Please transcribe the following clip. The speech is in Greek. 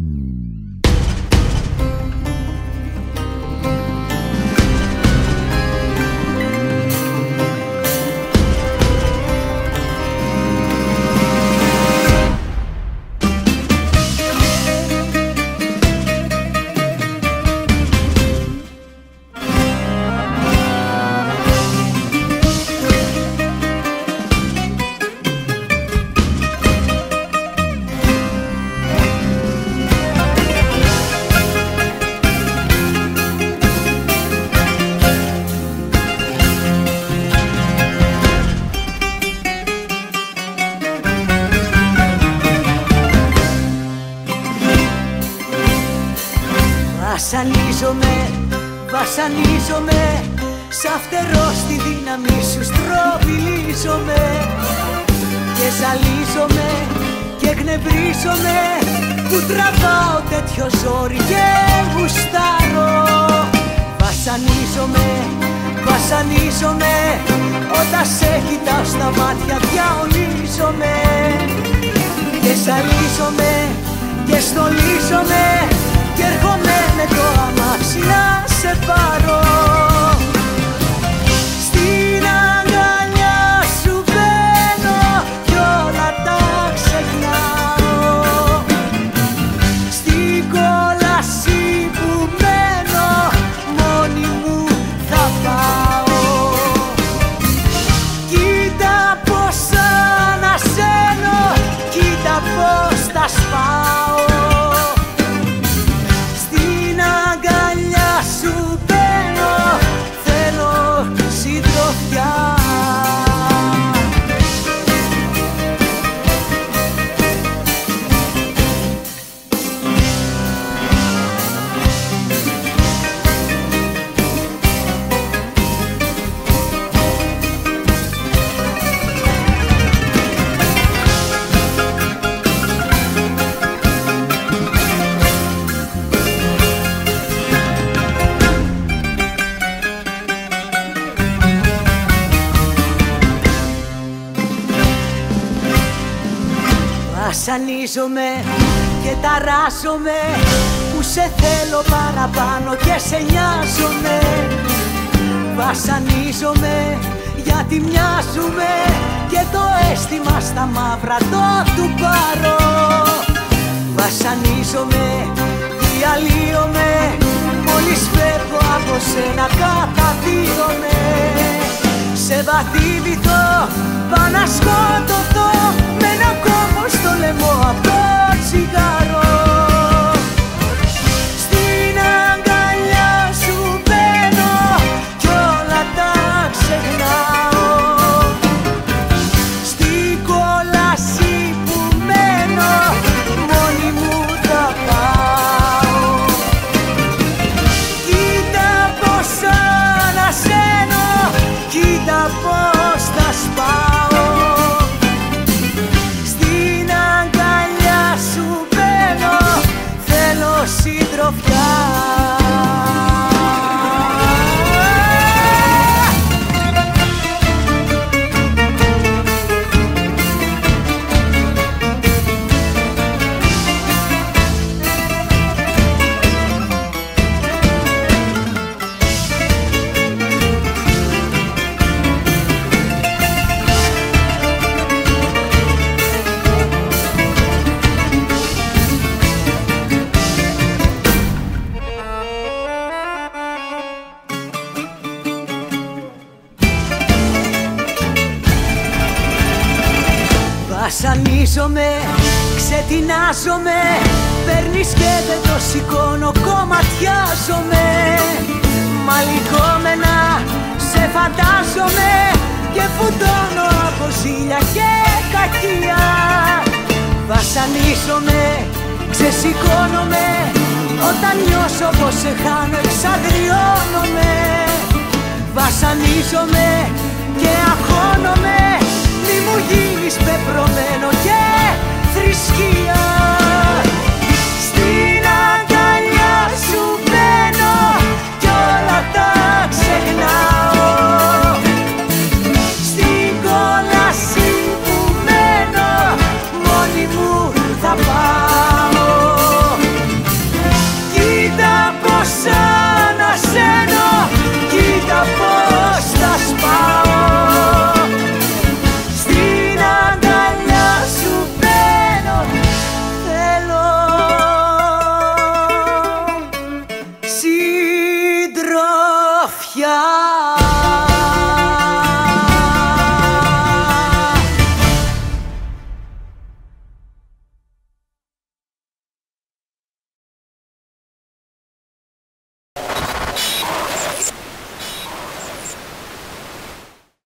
Βασανίζομαι, σαν φτερό στη δύναμη σου στροβιλίζομαι και ζαλίζομαι και εκνευρίζομαι που τραβάω τέτοιο ζόρι και γουστάρω. Βασανίζομαι, όταν σε κοιτάω στα μάτια διαολίζομαι και ζαλίζομαι και στολίζομαι και έρχομαι με το αμάξι να σε πάρω. Στην αγκαλιά σου μπαίνω κι όλα τα ξεχνάω. Στην κόλαση που μένω μόνη μου θα πάω. Κοίτα πως ανασένω, κοίτα πως τα σπάω. Σου μπαίνω, θέλω συντροφιά. Βασανίζομαι και ταράζομαι που σε θέλω παραπάνω και σε νοιάζομαι. Βασανίζομαι γιατί μοιάζουμε και το αίσθημα στα μαύρα το του πάρω. Βασανίζομαι, διαλύομαι, μόλις φεύγω από σένα καταδύομαι. Σε βαθύ βυθό πάω να σκοτωθώ με ένα κόμμα στο λαιμό από το τσιγάρο. Στην αγκαλιά σου μπαίνω κι όλα τα ξεχνάω. Στην κόλαση που μένω μόνη μου θα πάω. Κοίτα πως ανασένω, κοίτα πως τα σπάω. Στην αγκαλιά σου μπαίνω, θέλω συντροφιά. Βασανίζομαι, ξετινάζομαι, παίρνεις και δεν το σηκώνω, κομματιάζομαι. Μαλικόμενα σε φαντάζομαι και φουντώνω από ζήλια και κακία. Βασανίζομαι, ξεσηκώνομαι, όταν νιώσω πως σε χάνω εξαγριώνομαι. Βασανίζομαι και αγχώνομαι